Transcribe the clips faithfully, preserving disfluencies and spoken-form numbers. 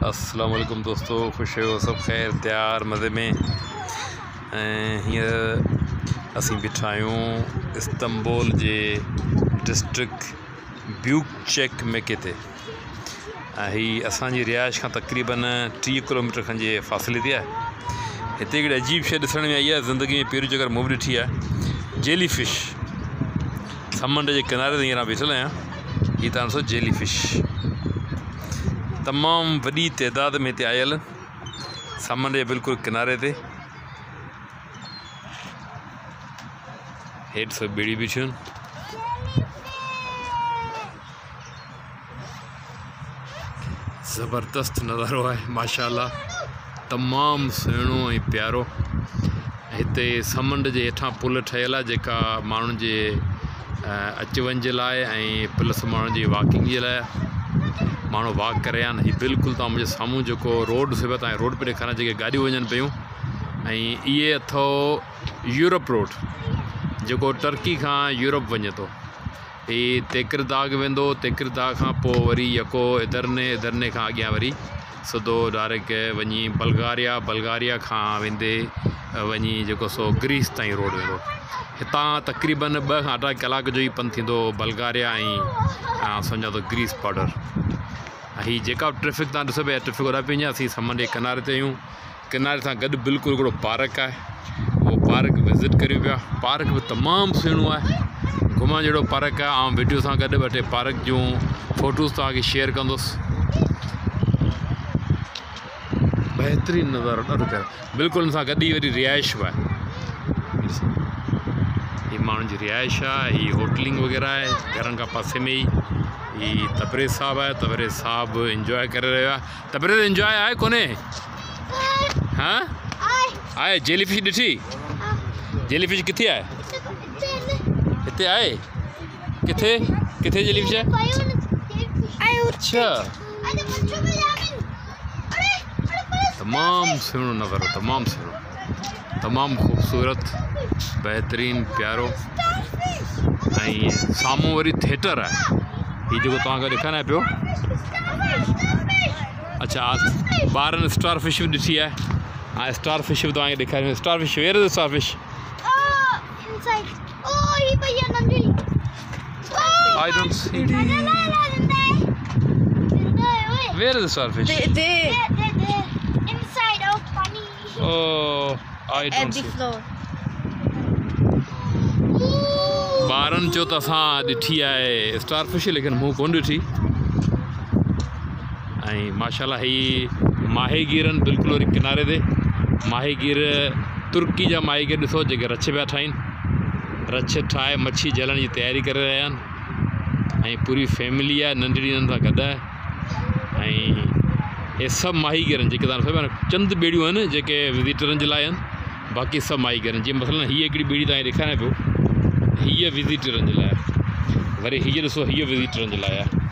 अस्सलाम वालेकुम दोस्तों, खुश हो सब खैर तैयार मज़े में। हींअर असीं बीठा आहियूं इस्तांबुल जे डिस्ट्रिक्ट ब्यूकचेक मेके ते। ही असांजी रिहाइश खां तक़रीबन टीह किलोमीटर खन जे फ़ासिले ते आहे। हिते हिकिड़ी अजीब शइ ॾिसण में आई आहे, ज़िंदगी में पहिरीं चकर मूं बि ॾिठी आहे। जेली फिश समुंड जे किनारे ते हींअर बीठल आहियां। हीअ तव्हां ॾिसो जेली फिश तमामु वॾी तइदाद में हिते आयल समुंड जे बिल्कुलु किनारे ते। हेठि सभु ॿेड़ी बीठियूं आहिनि। ज़बरदस्त नज़ारो आहे माशाअल्लाह, तमामु सुहिणो ऐं प्यारो। हिते समुंड जे हेठां पुल ठहियल आहे जेका माण्हुनि जे अच वञ जे लाइ ऐं प्लस माण्हुनि जी वॉकिंग जे लाइ माण्हू वॉक करे आहिनि। हीअ बिल्कुलु तव्हां मुंहिंजे साम्हूं जेको रोड से तव्हांखे रोड पे ॾेखारियां जेके गाॾियूं वञनि पियूं, ऐं इहे अथव यूरोप रोड जेको टर्की खां यूरोप वञे थो। हीअ तेकिरदाग वेंदो, तेकिरदाग खां पोइ वरी यको इधरने, इधरने खां अॻियां वरी सिधो डायरेक्ट वञी बल्गारिया, बल्गारिया खां वेंदे वञी जेको सो ग्रीस ताईं रोड वेंदो। हितां तक़रीबन ॿ खां अढाई कलाक जो ई पंधु थींदो बल्गारिया ऐं सम्झो त ग्रीस बॉर्डर। हीअ जेका ट्रैफिक तव्हां ॾिसो पिया ट्रैफिक होॾा पई वञे। असीं समुंड जे किनारे ते आहियूं। किनारे सां गॾु बिल्कुलु हिकिड़ो पार्क आहे, उहो पार्क विज़िट करियूं पिया। पार्क बि तमामु सुहिणो आहे, घुमण जहिड़ो पार्क आहे। ऐं वीडियो सां गॾु ॿ टे पार्क जूं फ़ोटूज़ तव्हांखे शेयर कंदुसि। बहितरीनु नज़ारो, ॾाढो प्यारो। बिल्कुलु हुन सां गॾु ई वरी रिहाइश बि आहे। हीअ माण्हुनि जी रिहाइश आहे, हीअ होटलिंग वग़ैरह आहे घरनि खां पासे में ई। ही तबरेज़ साहब आहे, तबरेज़ साहब इंजॉय करे रहियो आहे। तबरेज़ इंजॉय आहे कोन्हे? हाँ आहे। जेली फिश ॾिठी? जेली फिश किथे आहे? हिते आहे? किथे किथे जेली फिश आहे? अच्छा, तमामु सुहिणो नज़ारो, तमामु सुहिणो, तमामु ख़ूबसूरत, बहितरीनु, प्यारो। ऐं साम्हूं वरी थिएटर आहे, हीअ जेको तव्हांखे ॾेखारियां पियो। अच्छा, ॿारनि स्टार फिश बि ॾिठी आहे। हा, स्टार फिश बि तव्हांखे ॾेखारियो। Starfish, where is starfish? I don't see. Where is the starfish? They, they, they, they, inside of funny. Oh, I don't at the see. floor. ॿारनि चयो त असां ॾिठी आहे स्टार फिश, लेकिन मूं कोन ॾिठी। ऐं माशाल्लाह ही माहीगीरनि बिल्कुलु वरी किनारे ते। माहीगीर तुर्की जा माहीगीर ॾिसो जेके रछ पिया ठाहिनि। रछ ठाहे मच्छी जलण जी तयारी करे रहिया आहिनि। ऐं पूरी फैमिली आहे, नंढड़ी हिननि सां गॾु आहे। ऐं हे सभु माहीगीर आहिनि जेके तव्हां ॾिसो। चंद ॿेड़ियूं आहिनि जेके विज़िटरनि जे लाइ आहिनि, बाक़ी सभु माहीगीर आहिनि। जीअं मसलन हीअ हिकिड़ी ॿेड़ी तव्हांखे ॾेखारियां पियो, हीअ विज़िटरनि जे लाइ आहे। वरी हीअ ॾिसो, हीअ विज़िटरनि जे लाइ आहे।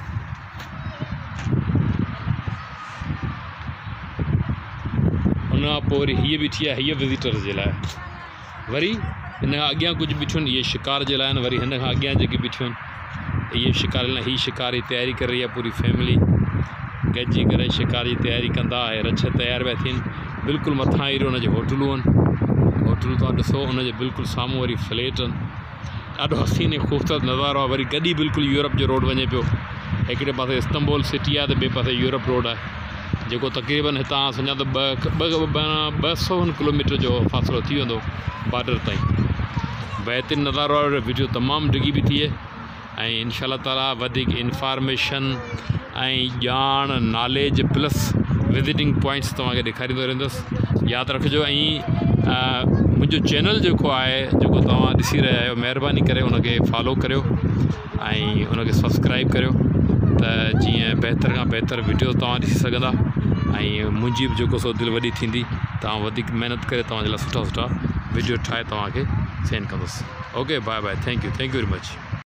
हुन खां पोइ वरी हीअ बीठी आहे, हीअ विज़िटर्स जे लाइ। वरी हिन खां अॻियां कुझु बीठियूं आहिनि, इहे शिकार जे लाइ आहिनि। वरी हिन खां अॻियां जेके बीठियूं आहिनि इहे शिकार लाइ। हीअ शिकार जी तयारी करे रही आहे पूरी फैमिली, गॾिजी करे शिकार जी तयारी कंदा। ऐं रछ तयारु पिया थियनि। बिल्कुलु मथां ई हुनजी होटलूं आहिनि। होटलूं तव्हां ॾिसो, हुनजे बिल्कुलु साम्हूं वरी फ्लैट आहिनि। ॾाढो हसीन ऐं ख़ूबसूरत नज़ारो आहे। वरी गॾु ई बिल्कुलु यूरोप जो रोड वञे पियो। हिकिड़े पासे इस्तांबुल सिटी आहे त ॿिए पासे यूरोप रोड आहे, जेको तक़रीबन हितां सम्झा त ॿ ॿ सौ किलोमीटर जो फ़ासिलो थी वेंदो बॉर्डर ताईं। बहितरीनु नज़ारो आहे। वीडियो तमामु डिघी बि थिए ऐं इंशाअल्लाह ताला वधीक इंफॉर्मेशन ऐं ॼाण, नॉलेज प्लस विज़िटिंग पॉइंट्स तव्हांखे ॾेखारींदो रहंदुसि। यादि रखिजो। ऐं मुंहिंजो चैनल जेको आहे, जेको तव्हां ॾिसी रहिया आहियो, महिरबानी करे उनखे फॉलो करियो ऐं उनखे सब्सक्राइब करियो, त जीअं बहितर खां बहितर वीडियो तव्हां ॾिसी सघंदा। ऐं मुंहिंजी बि जेको सो दिलि वॾी थींदी, तव्हां वधीक महिनत करे तव्हांजे लाइ सुठा सुठा वीडियो ठाहे तव्हांखे सेंड कंदुसि। Okay, bye bye, thank you, thank you very much.